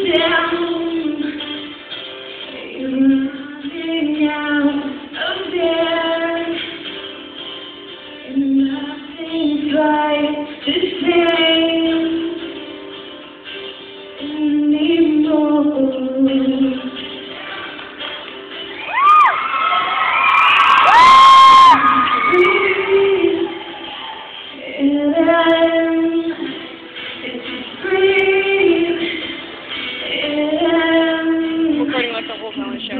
Recording like the whole talent show.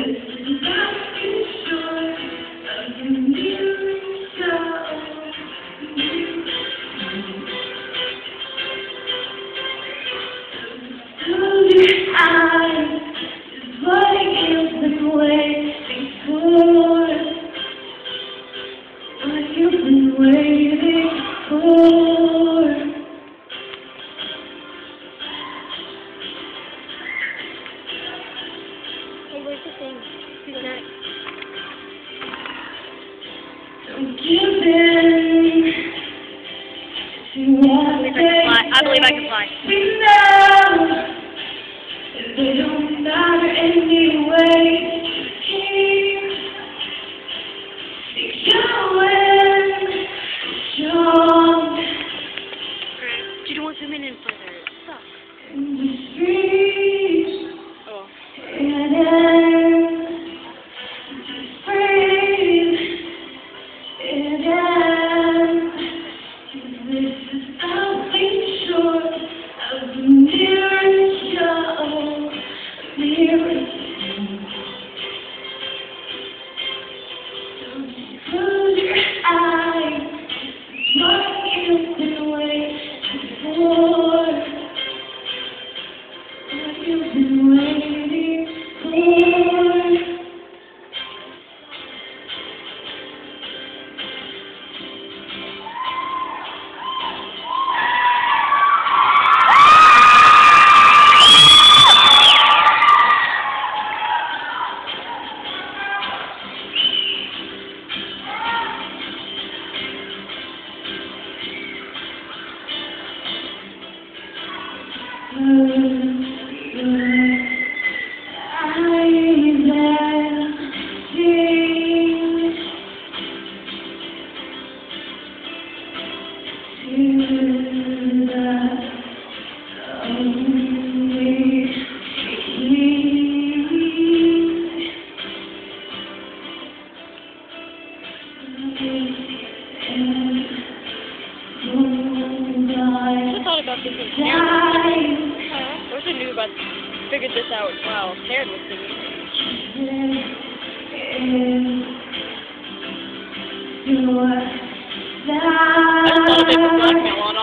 Hey, where's the thing? Who's next? Don't give in to what I believe I can fly. we know they don't matter anyway. Keep going strong You don't want to zoom in further. It sucks. in the streets. Oh. And then just breathe it in. This is nothing short of a miracle. Don't you close your eyes. It's what you've been waiting for. What you've been waiting for. I thought about this in Karen. I wish I knew about figured this out while Karen was singing. I just thought of it with blackmail on